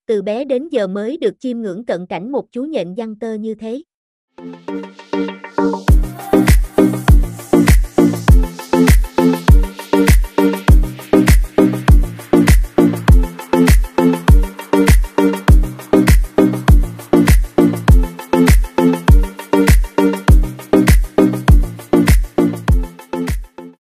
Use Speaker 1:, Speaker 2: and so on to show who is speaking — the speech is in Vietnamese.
Speaker 1: từ bé đến giờ mới được chiêm ngưỡng cận cảnh một chú nhện giăng tơ như thế.